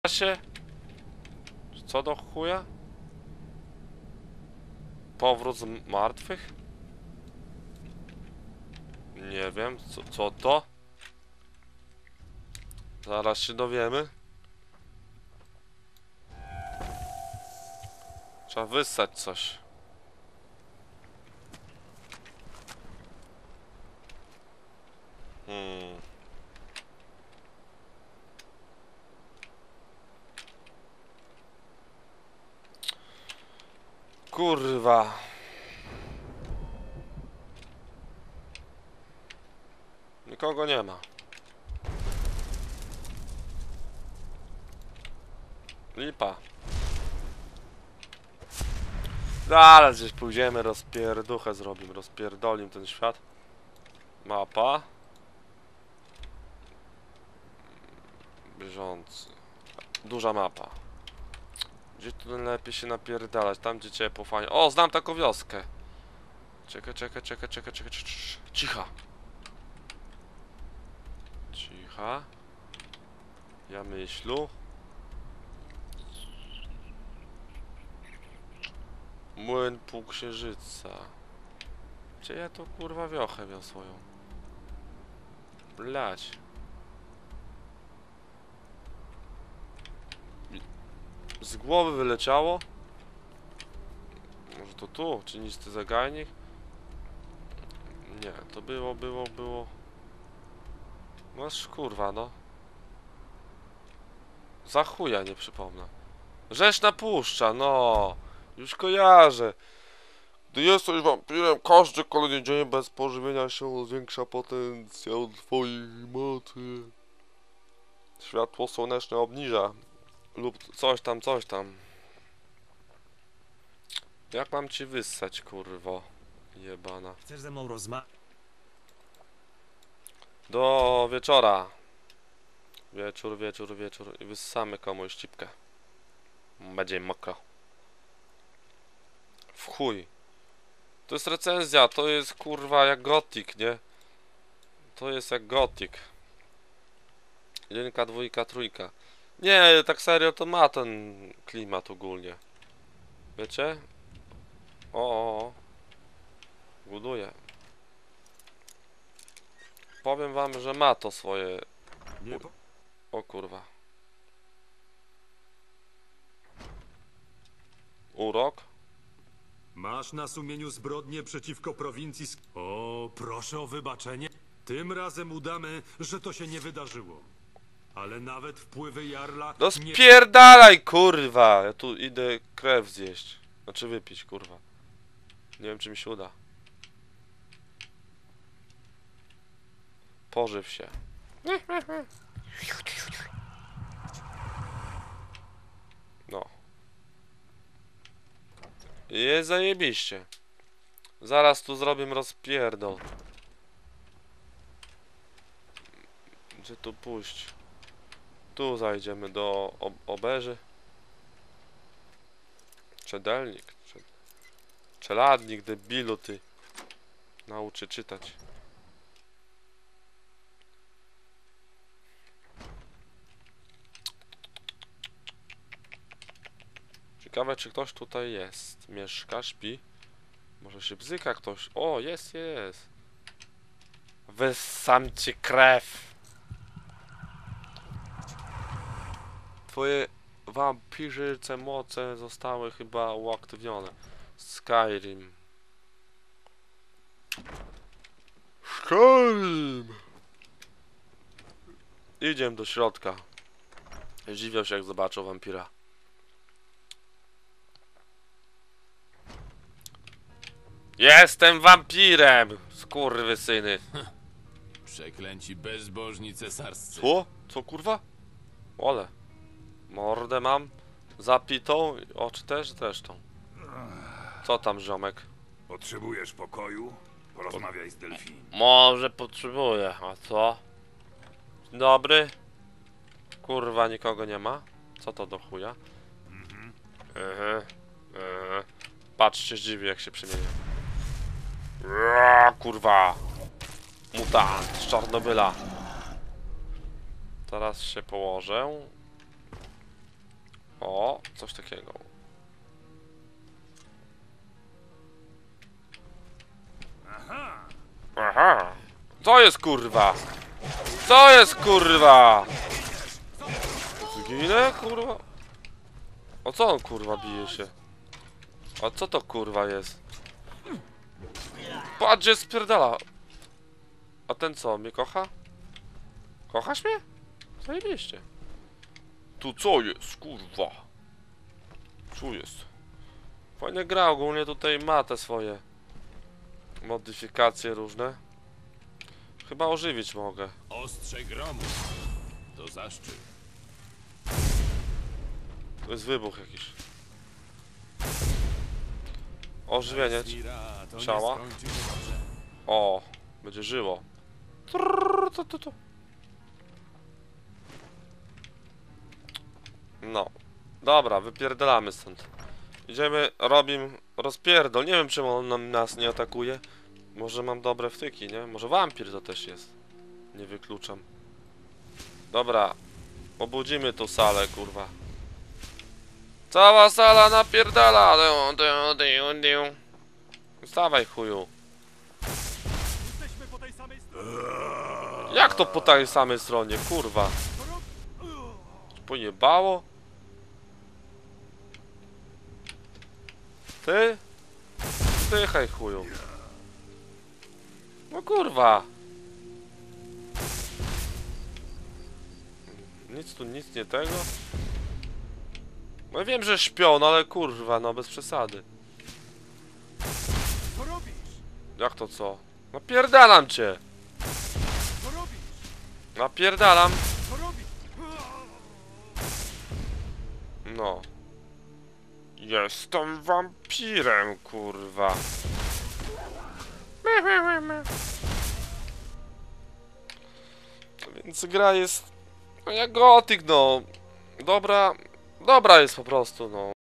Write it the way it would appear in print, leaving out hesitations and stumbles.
się? Co do chuja? Powrót z martwych? Nie wiem, co to? Zaraz się dowiemy. Trzeba wyssać coś. Kurwa. Nikogo nie ma. Lipa. Zaraz gdzieś pójdziemy, rozpierduchę zrobimy, rozpierdolim ten świat. Mapa. Bieżący. Duża mapa. Gdzie tu lepiej się napierdalać? Tam gdzie ciepło, fajnie. O, znam taką wioskę. Czekaj. Cicha. Cicha. Ja myślu. Młyn Półksiężyca. Gdzie ja tu kurwa wiochę miał swoją? Blać. Z głowy wyleciało? Może to tu? Cienisty zagajnik? Nie, to było. Masz kurwa, no. Za chuja nie przypomnę. Rzeczna Puszcza, no. Już kojarzę. Gdy jesteś wampirem, każdy kolejny dzień bez pożywienia się zwiększa potencjał twojej mocy. Światło słoneczne obniża. Lub coś tam. Jak mam ci wyssać, kurwo? Jebana. Chcesz ze mną rozmawiać? Do wieczora. Wieczór. I wyssamy komuś cipkę. Będzie mokro. W chuj. To jest recenzja, to jest kurwa jak Gothic, nie? To jest jak Gothic. 1, 2, 3. Nie, tak serio to ma ten klimat ogólnie. Wiecie? O. Buduje. Powiem wam, że ma to swoje... O kurwa. Urok? Masz na sumieniu zbrodnie przeciwko prowincji O, proszę o wybaczenie. Tym razem udamy, że to się nie wydarzyło. Ale nawet wpływy Jarla... No spierdalaj, kurwa! Ja tu idę krew zjeść. Znaczy wypić, kurwa. Nie wiem, czy mi się uda. Pożyw się. No. Jest zajebiście. Zaraz tu zrobię rozpierdol. Gdzie tu pójść? Tu zajdziemy do obeży. Czedelnik. Czeladnik, debilu ty. Nauczy czytać. Ciekawe, czy ktoś tutaj jest. Mieszka, śpi. Może się bzyka ktoś. O, jest. Wyssam ci krew. Twoje wampirzyce moce zostały chyba uaktywnione. Skyrim. Idziemy do środka. Zdziwiał się, jak zobaczył wampira. Jestem wampirem! Skurwysyny. Przeklęci bezbożni cesarscy. Co? Co kurwa? Ole. Mordę mam zapitą, oczy też zresztą. Co tam, ziomek? Potrzebujesz pokoju? Porozmawiaj z Delfin. Może potrzebuję, a co? Dzień dobry. Kurwa, nikogo nie ma. Co to do chuja? Patrzcie, zdziwi, jak się przemienia. Kurwa. Mutant z Czarnobyla. Teraz się położę. coś takiego. Aha! Co jest kurwa? Co jest kurwa? Zginę kurwa? O co on kurwa bije się? A co to kurwa jest? Patrz, gdzie spierdala. A ten co, mnie kocha? Kochasz mnie? Zajebiście. Tu co jest, kurwa? Tu jest. Fajnie gra, ogólnie tutaj ma te swoje modyfikacje różne. Chyba ożywić mogę. Ostrze gromu. To zaszczyt. To jest wybuch jakiś. Ożywienie. Mira, to ciała. nie skończy się dobrze. O, będzie żyło. Trrr, to. No. Dobra, wypierdalamy stąd. Idziemy, robimy rozpierdol. Nie wiem, czemu on nas nie atakuje. Może mam dobre wtyki, nie? Może wampir to też jest. Nie wykluczam. Dobra. Obudzimy tą salę, kurwa. Cała sala napierdala. Wstawaj, chuju. Jesteśmy po tej samej stronie. Jak to po tej samej stronie, kurwa? Pojebało? Ty? Zdychaj, chuju. No kurwa. Nic tu, nic nie tego. No wiem, że śpią, no ale kurwa, no bez przesady. Co robisz? Jak to co? Napierdalam cię. Co robisz? Napierdalam. Co robisz? No. Jestem wampirem, kurwa. Więc gra jest... No jak Gothic, no. Dobra jest po prostu, no.